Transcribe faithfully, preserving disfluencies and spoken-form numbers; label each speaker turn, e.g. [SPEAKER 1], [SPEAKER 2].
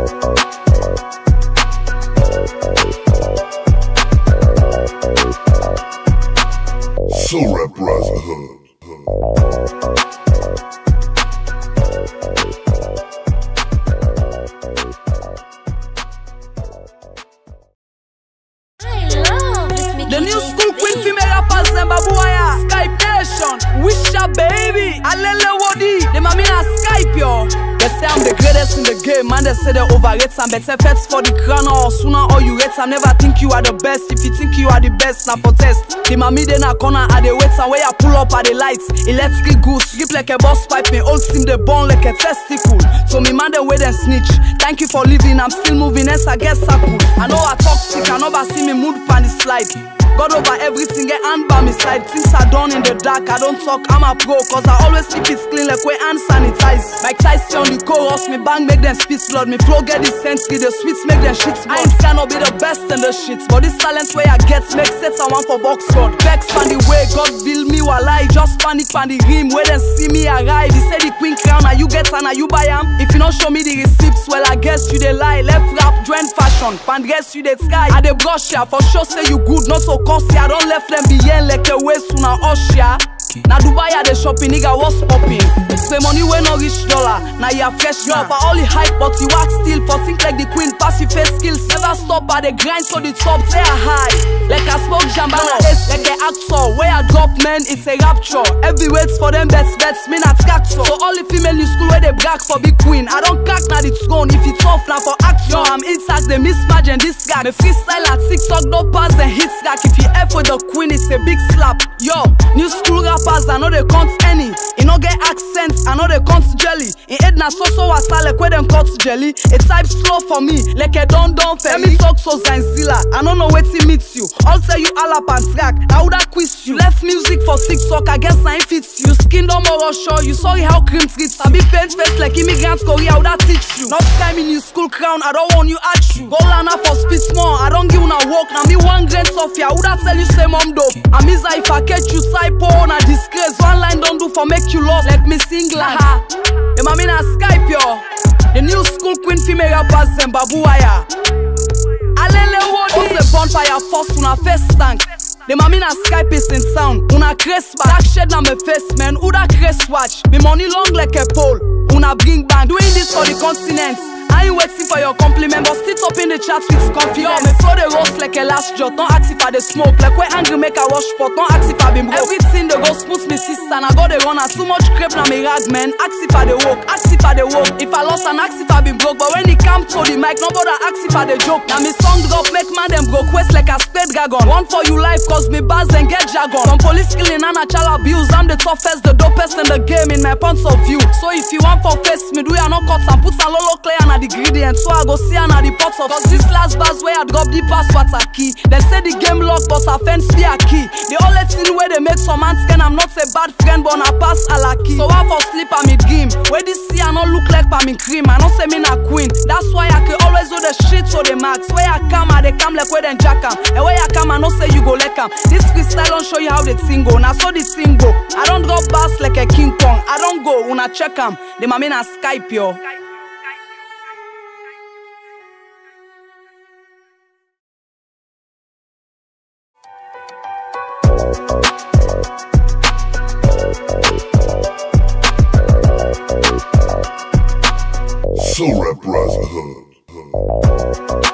[SPEAKER 1] Soulrap Brotherhood.
[SPEAKER 2] The new school queen female rappers and babuaya Skype nation, wish ya baby, alele wodi. They ma mean a Skype yo. They say I'm the greatest in the game, man. They say they overrate some better fets for the crown or sooner or you rate. I never think you are the best. If you think you are the best, now for test. The mommy then a corner at the wait and where I pull up at the lights. Electric goose, grip like a boss pipe, me old steam the bone like a testicle. So me man the way then snitch. Thank you for living, I'm still moving, as I guess I could. I know I talk sick, I know I see me mood pan the slide. God over everything, get hand by my side. Things are done in the dark, I don't talk, I'm a pro. Cause I always keep it clean like way hand sanitize. Mike Tyson on the chorus, me bang make them spit blood. Me flow get the sense, get the sweets make them shit. I ain't cannot be the best in the shit, but this talent way I get makes sense. I want for box squad. Vex pan the way God build me while I just panic pan the rim. Where them see me arrive, he say the queen crown, now you get and now you buy am. If you don't show me the receipts, well I guess you they lie. Left rap, join fashion, pan dress you they sky. I they brush ya, for sure say you good, not so costly. I don't left them behind like a way sooner Ossia. Now Dubai are the shopping, nigga was popping. Spend money when no rich dollar. Now you have fresh job, but all the hype, but you act still. For think like the queen, pass your face skills. Never stop at the grind, so the top they are high. Like a smoke jambana, like an actor. Where I drop man, it's a rapture. Every waits for them bets bets, me not cacto. So all the female in school where they brag for big queen. I don't crack now it's gone. If it's tough now for action, I'm intact, they mismatch and this guy. Me freestyle at six talk, no pass and hit slack. If you F with the queen, it's a big slap. Yo, new school rappers, I know they can't any. You know get accents, I know they can't jelly. In Edna so so was like where them cut jelly. It type slow for me, like a don don for me. Talk so Zanzilla, I don't know where to meet you. I'll tell you all up and track, I would have quiz you. Left music for six talk, I guess I ain't fits you. Skin no more show, you sorry how cream treats. I be paint face like immigrants Korea, I would have teach you. Not time in your school crown, I don't want you at you. Go lana for speed small, I don't give una walk. Now me one grain Sophia, I would have tell you say mom dope. I miss if I catch you typo on a disgrace. One line don't do for make you lost, like me single. Ha. The ma mean a Skype yo. The new school queen female rappers and babuaya. Alele wodi. Ose bonfire first una face tank. The ma mean a Skype is in sound. Una crest back. That shed na me face man. Who that crest watch? Me money long like a pole. Una bring bang. Doing this for the continent. I ain't waiting for your compliment, but sit up in the chat with confidence. Yo, me throw the roast like a last jot. Don't ask if I the smoke. Like when angry make a wash pot. Don't ask if I been broke. Everything they go smooth me sister. And I got the runner. Too much crepe na me rag man. Ask if I the walk. Ask if I the walk. If I lost and ask if I been broke. But when it come to the mic, nobody ask if I the joke. Now me song drop make man them broke. Quest like a spade dragon. One for you life cause me buzz and get jargon. From police killing and a child abuse. I'm the toughest, the dopest in the game in my points of view. So if you want for face me, do ya no cut and put some lolo clay and a ingredient. So I go see an at the pots of. Cause this last bars where I drop the passwords are key. They say the game lock but a fence be a key. The only thing where they make some man scan, I'm not a bad friend but I pass a lucky. So I for sleep I me dream. Where this see I not look like pa me cream. I not say me na queen. That's why I can always do the shit so the max. Where I come I they come like where them jack am. And where I come I not say you go like am. This freestyle don't show you how the thing go. Now so the thing go. I don't drop bars like a King Kong. I don't go when I check am. They ma mean a Skype yo.
[SPEAKER 1] Soulrap Brotherhood.